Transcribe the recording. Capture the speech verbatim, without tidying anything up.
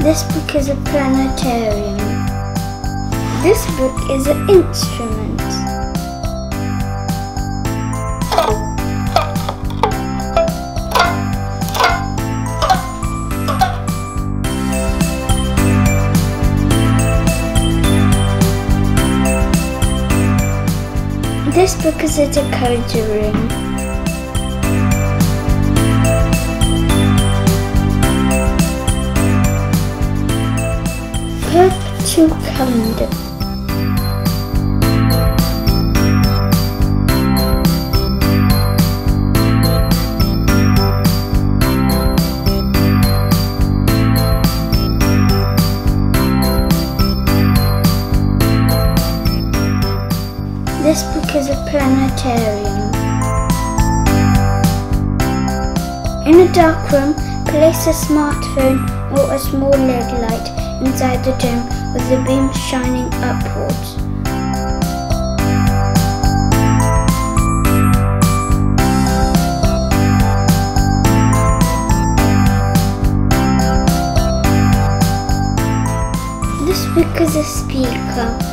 This book is a planetarium. This book is an instrument. This book is a decoder ring. Purple to calendar. This book is a planetarium. In a dark room, place a smartphone or a small L E D light inside the dome with the beam shining upwards. This book is a speaker.